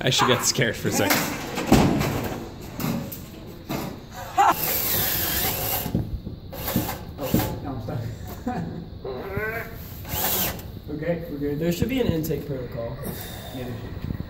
I should get scared for a second. Oh, no, I'm stuck. Okay, we're good. There should be an intake protocol. Yeah, there should.